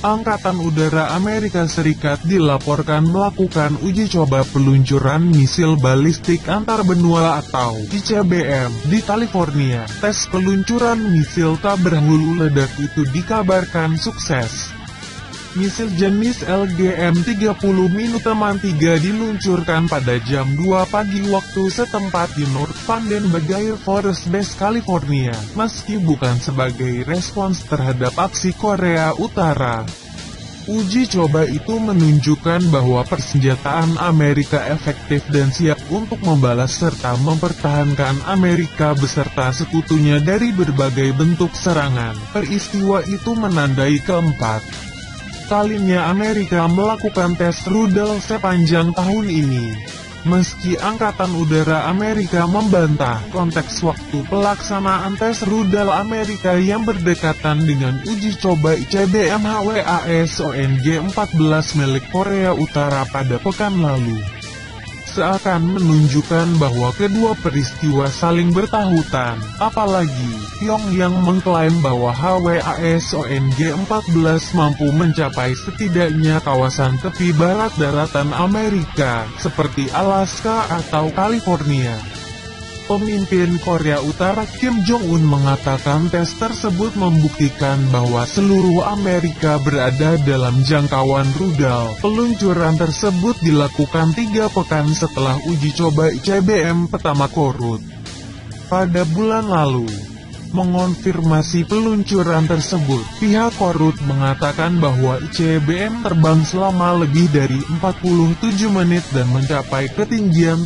Angkatan Udara Amerika Serikat dilaporkan melakukan uji coba peluncuran misil balistik antar benua atau ICBM di California. Tes peluncuran misil tak berhulu ledak itu dikabarkan sukses. Misil jenis LGM-30 Minuteman III diluncurkan pada jam 2 pagi waktu setempat di North Vandenberg Air Force Base, California, meski bukan sebagai respons terhadap aksi Korea Utara. Uji coba itu menunjukkan bahwa persenjataan Amerika efektif dan siap untuk membalas serta mempertahankan Amerika beserta sekutunya dari berbagai bentuk serangan. Peristiwa itu menandai keempat kalinya Amerika melakukan tes rudal sepanjang tahun ini. Meski Angkatan Udara Amerika membantah konteks waktu pelaksanaan tes rudal Amerika yang berdekatan dengan uji coba ICBM HWASONG-14 milik Korea Utara pada pekan lalu, seakan menunjukkan bahwa kedua peristiwa saling bertahutan. Apalagi, Pyongyang mengklaim bahwa HWASONG-14 mampu mencapai setidaknya kawasan tepi barat daratan Amerika, seperti Alaska atau California. Pemimpin Korea Utara Kim Jong-un mengatakan tes tersebut membuktikan bahwa seluruh Amerika berada dalam jangkauan rudal. Peluncuran tersebut dilakukan 3 pekan setelah uji coba ICBM pertama Korut pada bulan lalu. Mengonfirmasi peluncuran tersebut, pihak Korut mengatakan bahwa ICBM terbang selama lebih dari 47 menit dan mencapai ketinggian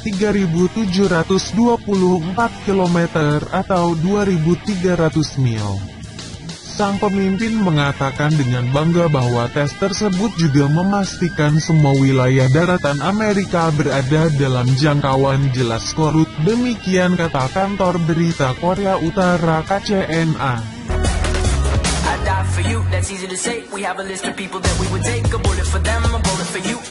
3.724 km atau 2.300 mil. Sang pemimpin mengatakan dengan bangga bahwa tes tersebut juga memastikan semua wilayah daratan Amerika berada dalam jangkauan jelas Korut. Demikian kata kantor berita Korea Utara KCNA.